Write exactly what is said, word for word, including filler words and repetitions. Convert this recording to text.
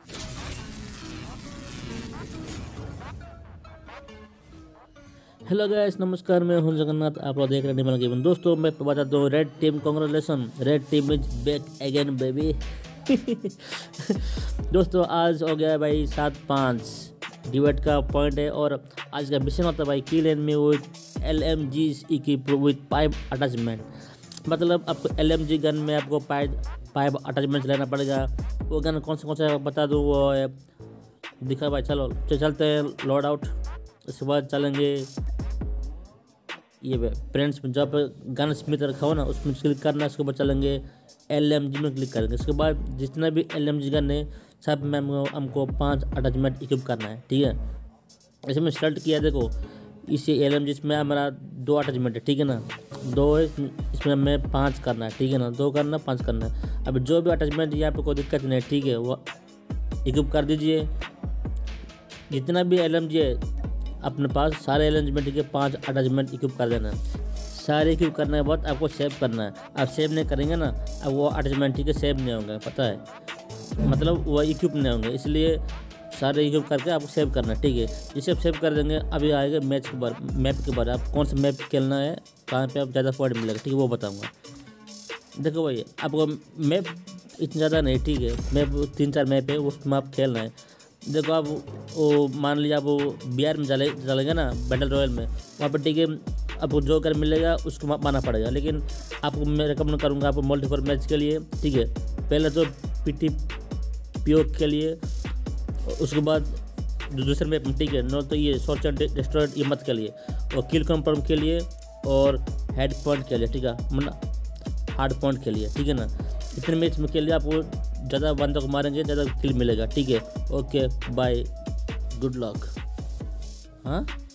Hello guys, नमस्कार। मैं हूं जगन्नाथ, आप लोग देख रहे हैं डिमल गेमिंग। दोस्तों मैं बताता हूँ, red team congratulation, red team is back again baby. दोस्तों आज हो गया है भाई सात पाँच डिबेट का पॉइंट है, और आज का मिशन होता है भाई kill enemy with L M G equipped with pipe attachment. मतलब आपको एल एम जी गन में आपको पाइप पाइप अटैचमेंट लेना पड़ेगा। वो गन कौन सा कौन सा बता दूँ, वो है दिखा भाई। चलो चलते हैं लोड आउट, उसके बाद चलेंगे ये फ्रेंड्स में जहाँ पर गन स्मिथ रखा हो ना, उसमें क्लिक करना है। उसके बाद चलेंगे एल एम जी में क्लिक करेंगे। उसके बाद जितना भी एल एम जी गन है सब में हमको हमको पाँच अटैचमेंट इक्विप करना है, ठीक है। ऐसे में सेलेक्ट किया, देखो इसी एल एम जी में हमारा दो अटैचमेंट है, ठीक है ना, दो है, इसमें हमें पाँच करना है, ठीक है ना, दो करना पाँच करना है। अब जो भी अटैचमेंट यहाँ पे कोई दिक्कत नहीं है, ठीक है, वो इक्विप कर दीजिए। जितना भी एल एम जी है अपने पास सारे अरेंजमेंट के पांच अटैचमेंट इक्विप कर देना है। सारे इक्विप करने के बाद आपको सेव करना है। आप सेव नहीं करेंगे ना, अब वो अटैचमेंट ठीक है सेव नहीं होंगे, पता है, मतलब वो इक्विप नहीं होंगे, इसलिए सारे इक्विप करके आपको सेव करना है, ठीक है। इसे सेव कर देंगे। अभी आएगा मैच के बारे मैप के बारे आप कौन सा मैप खेलना है, कहाँ पे आप ज़्यादा पॉइंट मिलेगा, ठीक है, वो बताऊँगा। देखो भाई आपको मैप इतना ज़्यादा नहीं, ठीक है, मैप तीन चार मैप है, उसमें आप खेलना है। देखो आप वो मान लीजिए आप वो बिहार में चले चलेंगे ना बैटल रॉयल में, वहाँ पर ठीक है आपको जो कर मिलेगा उसको माना पड़ेगा। लेकिन आपको मैं रिकमेंड करूँगा आपको मल्टीफोर मैच के लिए, ठीक है, पहले तो पी टी पी ओ के लिए, उसके बाद दूसरे मैप में, ठीक है, नो तो ये सर्च एंड डिस्ट्रॉय ये मत के लिए, और किल कंफर्म के लिए, और हेड पॉइंट के लिए, ठीक है, मतलब हार्ड पॉइंट के लिए, ठीक है ना। इतने मैच में के लिए आपको ज़्यादा बंदों को मारेंगे ज़्यादा किल मिलेगा, ठीक है। Okay bye, good luck. हाँ।